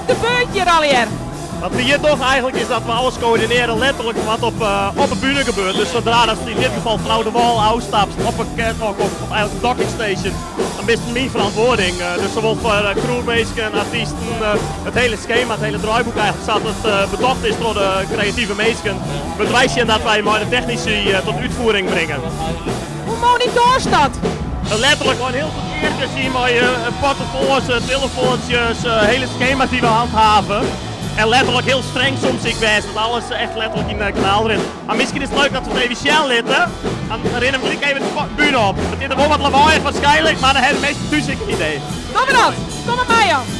gebeurt hier alweer? Wat we hier toch eigenlijk is dat we alles coördineren letterlijk wat op de bühne gebeurt. Dus zodra dat in dit geval vanuit de wal uitstapt op een catwalk of eigenlijk een docking station, dan is het mijn verantwoording. Dus zowel voor crewmeesken, artiesten, het hele schema, het hele draaiboek eigenlijk staat het bedacht is door de creatieve meesken. Bedrijf je dat wij maar de technici tot uitvoering brengen. Hoe monitors dat? Letterlijk gewoon heel goed zien met portofoons, telefoontjes, hele schema's die we handhaven. En letterlijk heel streng soms ik wijs dat alles echt letterlijk in het kanaal erin. Maar misschien is het leuk dat we het even snel litten. Dan herinner ik even de bühne op. Het is er wel wat lawaai waarschijnlijk, maar dan hebben de meeste thuis ik een idee. Kom maar dan, kom maar mij aan.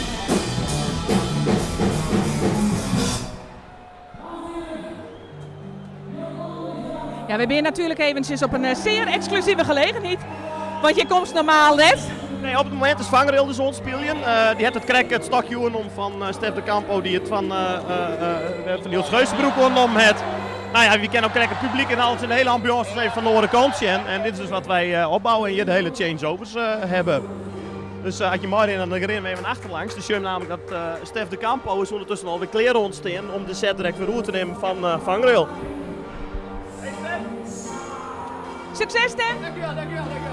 Ja, we zijn natuurlijk eventjes op een zeer exclusieve gelegenheid. Want je komt normaal net. Nee, op het moment is Vangrail de zon spelen. Die heeft het stokje om van Stef de Campo die het van Niels Geuzenbroek om het. Nou ja, we kennen ook het publiek en alles in de hele ambiance even van de andere kantje. En dit is dus wat wij opbouwen en hier de hele changeovers hebben. Dus als je maar in, dan rennen we even achterlangs. Dus je hebt namelijk dat Stef de Campo is ondertussen alweer kleren ontstaan om de set direct weer roer te nemen van Vangrail. Hey Stef! Succes Stef! Dankjewel, dankjewel, dankjewel.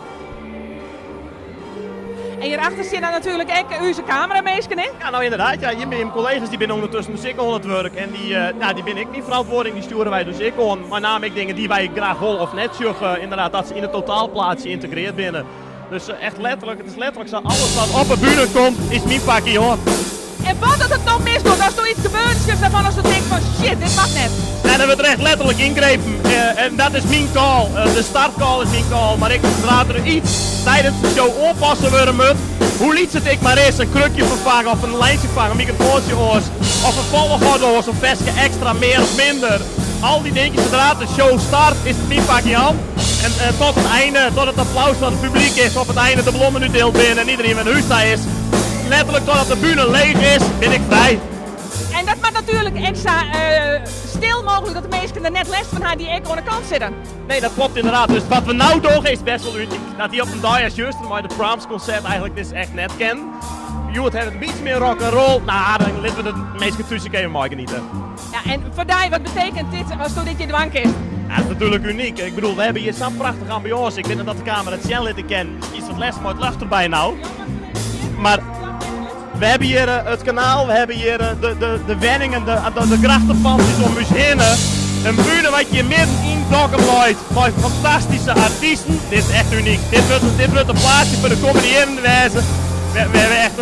En hierachter zit dan natuurlijk ook onze camerameesken in. Ja, nou inderdaad. Ja, hier ben je collega's die ben ondertussen dus ik aan het werk. En die ben ik niet verantwoording, die sturen wij dus ik aan. Maar namelijk dingen die wij graag willen of net zorgen, inderdaad, dat ze in het totaalplaatje geïntegreerd binnen. Dus echt letterlijk, het is letterlijk zo, alles wat op de bühne komt, is mijn pakje hoor. En wat dat het dan misdoet, als er iets gebeurt, is daarvan als je denkt van shit, dit mag net. En dan wordt er echt letterlijk ingrepen. En dat is mijn call. De startcall is mijn call. Maar ik raad er iets tijdens de show oppassen worden moet. Hoe liet het ik maar eens een krukje vervangen of een lijntje vangen, een microfoontje oors. Of een volgorde oors, een versje extra, meer of minder. Al die dingetjes zodra de show start is het mijn pakje aan. En tot het einde, tot het applaus van het publiek is, op het einde de bloemen nu deelt binnen en iedereen in huis is. Letterlijk totdat de bühne leeg is, ben ik vrij. En dat maakt natuurlijk extra stil mogelijk dat de mensen er net les van haar die ik aan de kant zitten. Nee, dat klopt inderdaad. Dus wat we nou doen is best wel uniek. Dat hij op een dag als juist, maar de Proms concert eigenlijk dus echt net ken. Je het een beetje meer rock and roll. Nou, dan laten we de meeste tussen even mooi genieten. Ja, en voor jou, wat betekent dit als toen dit je dwank is? Ja, dat is natuurlijk uniek. Ik bedoel, we hebben hier zo'n prachtige ambiance. Ik weet dat de camera het snel laten kennen. Iets wat les maar het lucht erbij nou. Maar we hebben hier het kanaal, we hebben hier de wenningen, de grachtenpandjes om ons heen. Een bühne wat je midden in dokken blijft, met fantastische artiesten. Dit is echt uniek. Dit wordt een plaatsje voor de comediëren wijzen. We hebben echt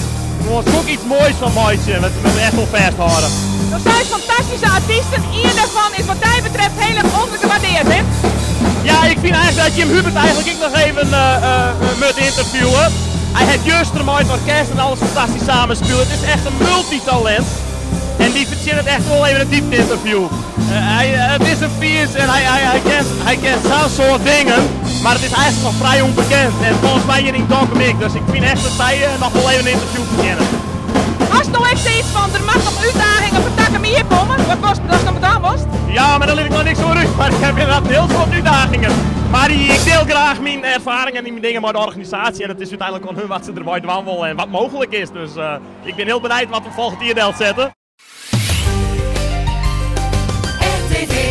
ook iets moois van mooitje, wat we echt wel vasthouden. Er zijn fantastische artiesten, één daarvan is wat mij betreft heel erg ondergewaardeerd, hè? Ja, ik vind eigenlijk dat Jim Hubert eigenlijk ik nog even moet interviewen. Hij heeft juist er mooi het orkest en alles fantastisch samenspeeld. Het is echt een multitalent. En die verzint het echt wel even een diepte interview. Het is een vies en hij kent zo'n soort dingen. Maar het is eigenlijk nog vrij onbekend. En volgens mij hier in Dokkum ik. Dus ik vind echt dat wij nog wel even een interview beginnen. Als nou echt iets van, er mag nog uitdagingen voor takken meer komen. Wat was dat als het gedaan was? Ja, maar dan liet ik nog niks voor u. Maar ik heb inderdaad heel veel uitdagingen. Maar ik deel graag mijn ervaringen en mijn dingen met de organisatie. En het is uiteindelijk aan hun wat ze erbij wandelen en wat mogelijk is. Dus ik ben heel benieuwd wat we volgend jaar zetten. RTV